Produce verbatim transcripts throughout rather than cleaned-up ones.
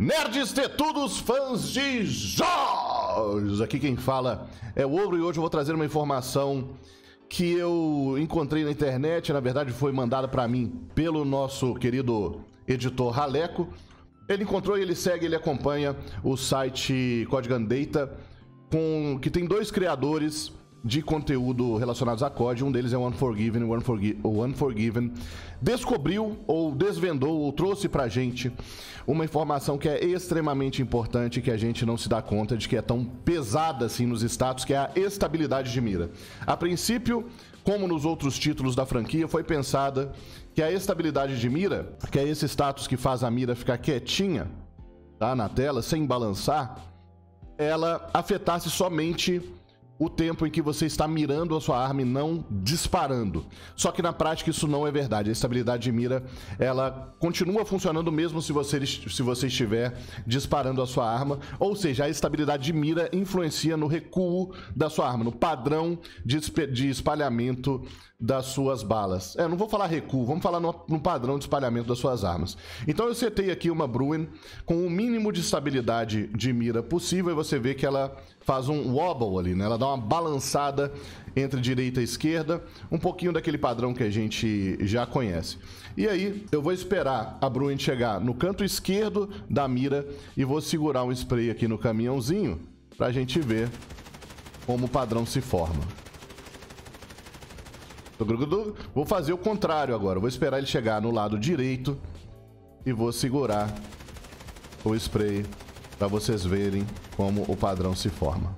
Nerds tetudos, fãs de jogos! Aqui quem fala é o Ogro e hoje eu vou trazer uma informação que eu encontrei na internet, na verdade foi mandada para mim pelo nosso querido editor Raleco. Ele encontrou e ele segue, ele acompanha o site Code Gun Data, com, que tem dois criadores de conteúdo relacionados a C O D, um deles é o Unforgiven, o Unforgi o Unforgiven descobriu ou desvendou ou trouxe pra gente uma informação que é extremamente importante, que a gente não se dá conta de que é tão pesada assim nos status, que é a estabilidade de mira. A princípio, como nos outros títulos da franquia, foi pensada que a estabilidade de mira, que é esse status que faz a mira ficar quietinha, tá, na tela, sem balançar, ela afetasse somente o tempo em que você está mirando a sua arma e não disparando. Só que na prática isso não é verdade. A estabilidade de mira, ela continua funcionando mesmo se você, se você estiver disparando a sua arma. Ou seja, a estabilidade de mira influencia no recuo da sua arma, no padrão de, de espalhamento das suas balas. É, não vou falar recuo, vamos falar no, no padrão de espalhamento das suas armas. Então eu setei aqui uma Bruen com o mínimo de estabilidade de mira possível e você vê que ela faz um wobble ali, né? Ela dá uma balançada entre direita e esquerda, um pouquinho daquele padrão que a gente já conhece. E aí eu vou esperar a Bruen chegar no canto esquerdo da mira e vou segurar um spray aqui no caminhãozinho pra gente ver como o padrão se forma. Vou fazer o contrário agora. Vou esperar ele chegar no lado direito e vou segurar o spray para vocês verem como o padrão se forma.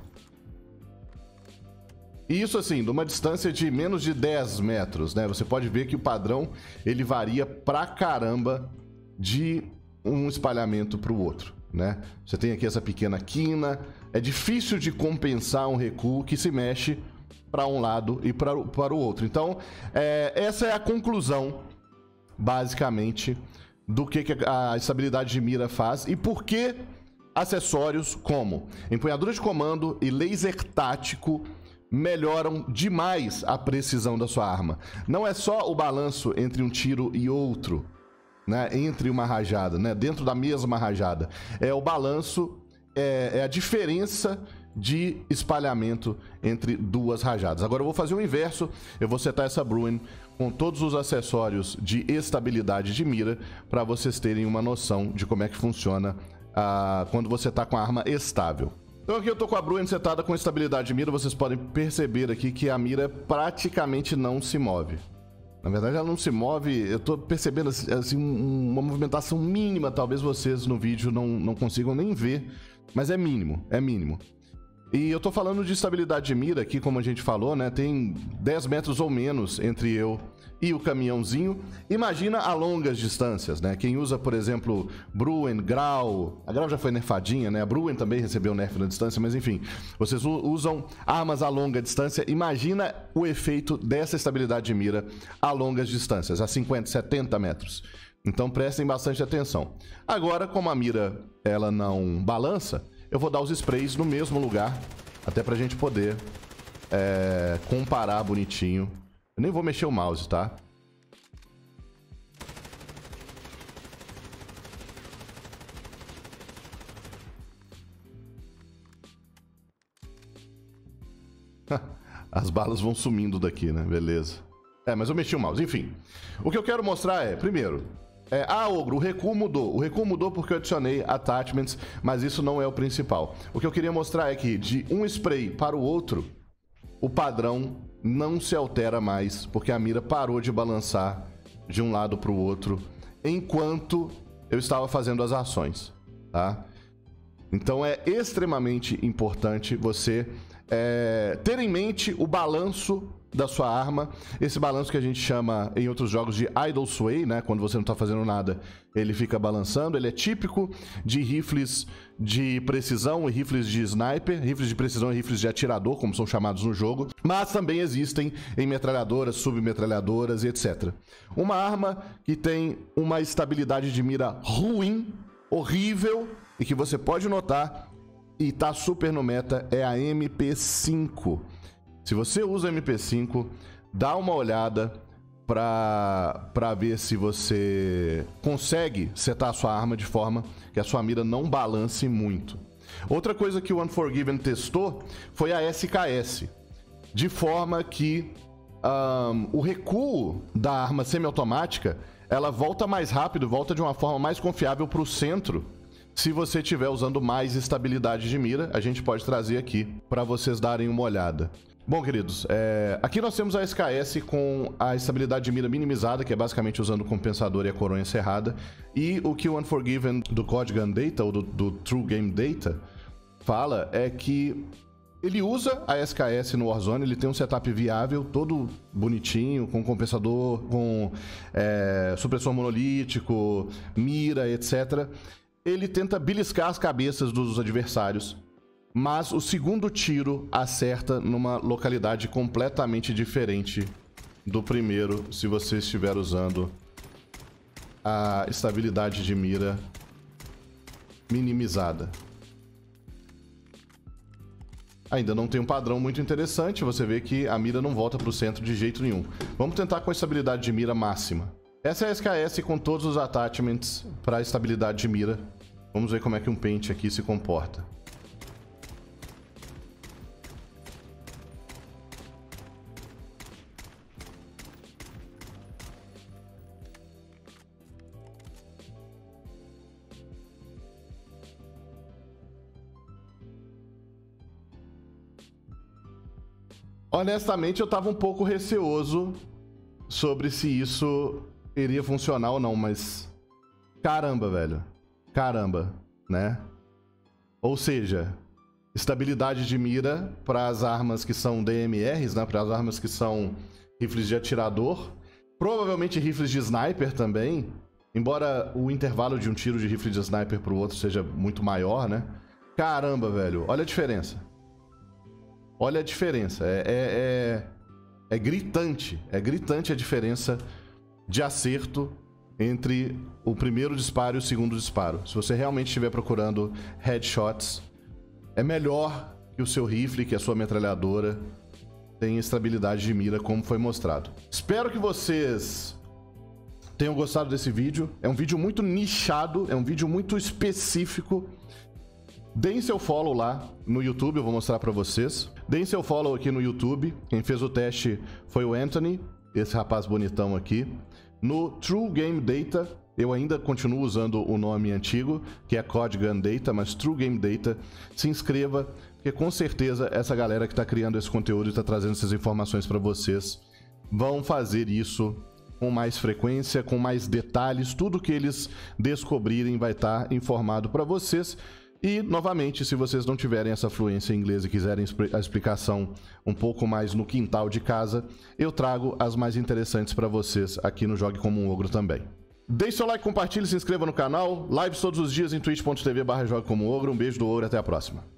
E isso assim, de uma distância de menos de dez metros, né? Você pode ver que o padrão ele varia pra caramba de um espalhamento para o outro, né? Você tem aqui essa pequena quina. É difícil de compensar um recuo que se mexe para um lado e para o outro. Então, é, essa é a conclusão, basicamente, do que, que a estabilidade de mira faz e por que acessórios como empunhadura de comando e laser tático melhoram demais a precisão da sua arma. Não é só o balanço entre um tiro e outro, né, entre uma rajada, né, dentro da mesma rajada. É o balanço, é, é a diferença de espalhamento entre duas rajadas. Agora eu vou fazer o inverso, eu vou setar essa Bruen com todos os acessórios de estabilidade de mira para vocês terem uma noção de como é que funciona ah, quando você está com a arma estável. Então aqui eu tô com a Bruen setada com estabilidade de mira, vocês podem perceber aqui que a mira praticamente não se move. Na verdade ela não se move, eu tô percebendo assim, uma movimentação mínima, talvez vocês no vídeo não, não consigam nem ver, mas é mínimo, é mínimo. E eu tô falando de estabilidade de mira aqui, como a gente falou, né? Tem dez metros ou menos entre eu e o caminhãozinho. Imagina a longas distâncias, né? Quem usa, por exemplo, Bruen, Grau... A Grau já foi nerfadinha, né? A Bruen também recebeu nerf na distância, mas enfim. Vocês usam armas a longa distância. Imagina o efeito dessa estabilidade de mira a longas distâncias, a cinquenta, setenta metros. Então prestem bastante atenção. Agora, como a mira ela não balança, eu vou dar os sprays no mesmo lugar, até pra gente poder é, comparar bonitinho. Eu nem vou mexer o mouse, tá? As balas vão sumindo daqui, né? Beleza. É, mas eu mexi o mouse. Enfim, o que eu quero mostrar é, primeiro... É, ah, Ogro, o recuo mudou. O recuo mudou porque eu adicionei attachments, mas isso não é o principal. O que eu queria mostrar é que de um spray para o outro, o padrão não se altera mais, porque a mira parou de balançar de um lado para o outro enquanto eu estava fazendo as ações, tá? Então é extremamente importante você é, ter em mente o balanço da sua arma, esse balanço que a gente chama em outros jogos de idle sway, né? Quando você não está fazendo nada, ele fica balançando. Ele é típico de rifles de precisão e rifles de sniper, rifles de precisão e rifles de atirador, como são chamados no jogo, mas também existem em metralhadoras, submetralhadoras e etcétera. Uma arma que tem uma estabilidade de mira ruim, horrível, e que você pode notar e tá super no meta é a M P cinco. Se você usa M P cinco, dá uma olhada para para ver se você consegue setar a sua arma de forma que a sua mira não balance muito. Outra coisa que o Unforgiven testou foi a S K S, de forma que um, o recuo da arma semiautomática, ela volta mais rápido, volta de uma forma mais confiável para o centro, se você estiver usando mais estabilidade de mira. A gente pode trazer aqui para vocês darem uma olhada. Bom, queridos, é... aqui nós temos a S K S com a estabilidade de mira minimizada, que é basicamente usando o compensador e a coronha cerrada. E o que o Unforgiven do C O D Gun Data, ou do, do True Game Data, fala é que ele usa a S K S no Warzone, ele tem um setup viável, todo bonitinho, com compensador, com é, supressor monolítico, mira, etcétera. Ele tenta beliscar as cabeças dos adversários, mas o segundo tiro acerta numa localidade completamente diferente do primeiro, se você estiver usando a estabilidade de mira minimizada. Ainda não tem um padrão muito interessante, você vê que a mira não volta para o centro de jeito nenhum. Vamos tentar com a estabilidade de mira máxima. Essa é a S K S com todos os attachments para a estabilidade de mira. Vamos ver como é que um pente aqui se comporta. Honestamente, eu tava um pouco receoso sobre se isso iria funcionar ou não, mas... Caramba, velho. Caramba, né? Ou seja, estabilidade de mira para as armas que são D M Rs, né? Para as armas que são rifles de atirador. Provavelmente rifles de sniper também. Embora o intervalo de um tiro de rifle de sniper para o outro seja muito maior, né? Caramba, velho. Olha a diferença. Olha a diferença, é, é, é, é gritante, é gritante a diferença de acerto entre o primeiro disparo e o segundo disparo. Se você realmente estiver procurando headshots, é melhor que o seu rifle, que a sua metralhadora tenha estabilidade de mira, como foi mostrado. Espero que vocês tenham gostado desse vídeo. É um vídeo muito nichado, é um vídeo muito específico. Deem seu follow lá no YouTube, eu vou mostrar pra vocês. Deem seu follow aqui no YouTube. Quem fez o teste foi o Anthony, esse rapaz bonitão aqui. No True Game Data, eu ainda continuo usando o nome antigo, que é C O D Gun Data, mas True Game Data. Se inscreva, porque com certeza essa galera que tá criando esse conteúdo e tá trazendo essas informações pra vocês vão fazer isso com mais frequência, com mais detalhes. Tudo que eles descobrirem vai estar informado pra vocês. E, novamente, se vocês não tiverem essa fluência em inglês e quiserem a explicação um pouco mais no quintal de casa, eu trago as mais interessantes para vocês aqui no Jogue Como um Ogro também. Deixe seu like, compartilhe, se inscreva no canal. Lives todos os dias em twitch ponto tv barra Jogue Como um Ogro. Um beijo do Ogro e até a próxima.